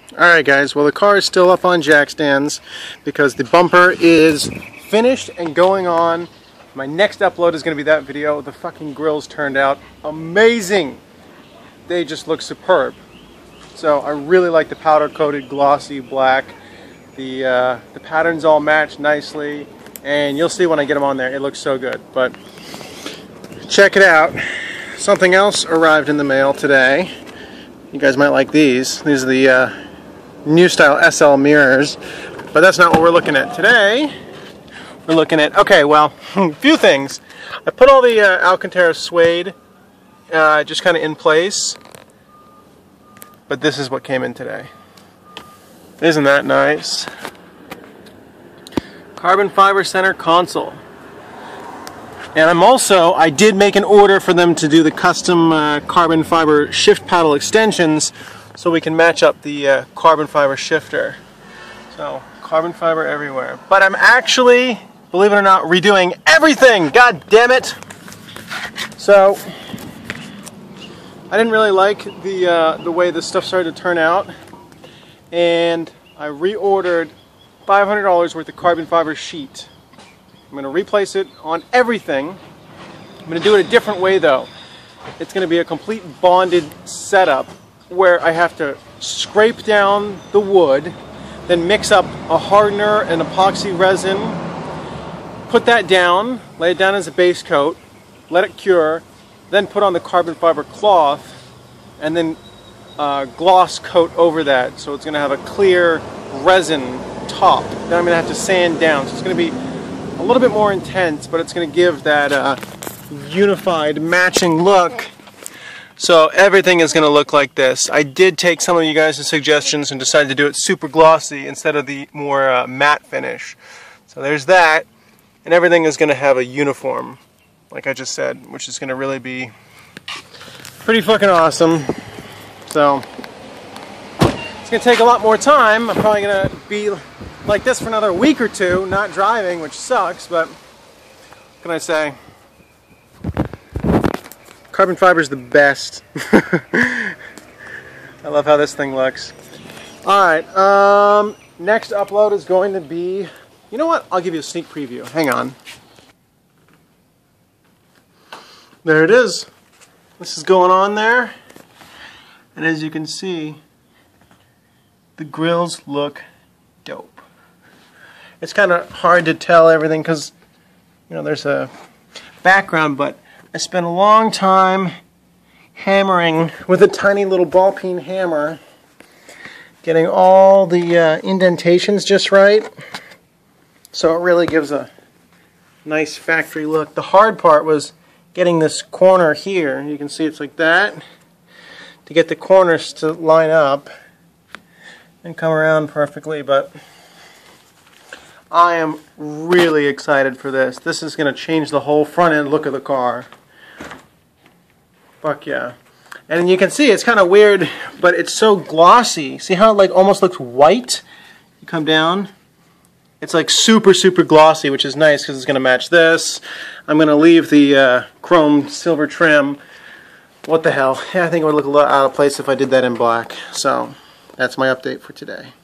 Alright guys, well the car is still up on jack stands because the bumper is finished and going on. My next upload is going to be that video. The fucking grills turned out amazing. They just look superb. So I really like the powder coated glossy black. The patterns all match nicely, and you'll see when I get them on there. It looks so good. But check it out. Something else arrived in the mail today. You guys might like these. These are the new style SL mirrors, but that's not what we're looking at today. We're looking at, okay, well, a few things. I put all the Alcantara suede just kind of in place, but this is what came in today. Isn't that nice? Carbon fiber center console. And I did make an order for them to do the custom carbon fiber shift paddle extensions so we can match up the carbon fiber shifter. So, carbon fiber everywhere. But I'm actually, believe it or not, redoing everything! God damn it! So, I didn't really like the way this stuff started to turn out, and I reordered $500 worth of carbon fiber sheet. I'm going to replace it on everything. I'm going to do it a different way though. It's going to be a complete bonded setup where I have to scrape down the wood, then mix up a hardener and epoxy resin, put that down, lay it down as a base coat, let it cure, then put on the carbon fiber cloth, and then gloss coat over that. So it's going to have a clear resin top. Then I'm going to have to sand down. So it's going to be a little bit more intense, but it's going to give that unified matching look. So everything is going to look like this. I did take some of you guys' suggestions and decided to do it super glossy instead of the more matte finish. So there's that, and everything is going to have a uniform, like I just said, which is going to really be pretty fucking awesome. So it's going to take a lot more time. I'm probably going to be like this for another week or two, not driving, which sucks, but what can I say? Carbon fiber is the best. I love how this thing looks. Alright, next upload is going to be, you know what? I'll give you a sneak preview. Hang on. There it is. This is going on there. And as you can see, the grills look dope. It's kind of hard to tell everything because, you know, there's a background, but I spent a long time hammering with a tiny little ball peen hammer, getting all the indentations just right, so it really gives a nice factory look. The hard part was getting this corner here. You can see it's like that, to get the corners to line up and come around perfectly, but I am really excited for this. This is going to change the whole front end look of the car. Fuck yeah. And you can see it's kind of weird, but it's so glossy. See how it like almost looks white? You come down, it's like super glossy, which is nice because it's going to match this. I'm going to leave the chrome silver trim. What the hell? Yeah, I think it would look a little out of place if I did that in black. So that's my update for today.